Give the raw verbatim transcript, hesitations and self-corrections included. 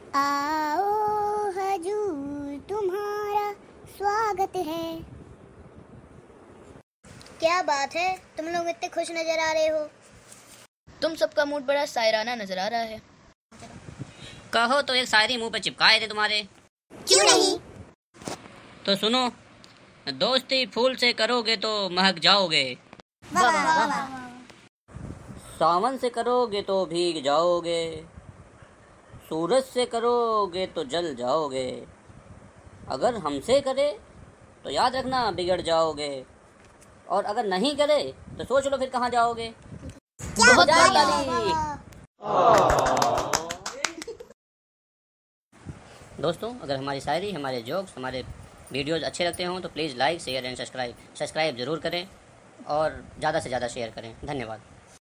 आओ हजूर तुम्हारा स्वागत है। क्या बात है, तुम लोग इतने खुश नजर आ रहे हो। तुम सबका मूड बड़ा शायराना नजर आ रहा है। कहो तो एक शायरी मुंह पे चिपकाए थे तुम्हारे। क्यों नहीं? तो सुनो, दोस्ती फूल से करोगे तो महक जाओगे, वाह वाह वाह। सावन से करोगे तो भीग जाओगे, सूरज से करोगे तो जल जाओगे, अगर हमसे करे तो याद रखना बिगड़ जाओगे, और अगर नहीं करे तो सोच लो फिर कहाँ जाओगे। बहुत दोस्तों, अगर हमारी शायरी, हमारे जोक्स, हमारे वीडियोज़ अच्छे लगते हों तो please like share and subscribe subscribe ज़रूर करें और ज़्यादा से ज़्यादा शेयर करें। धन्यवाद।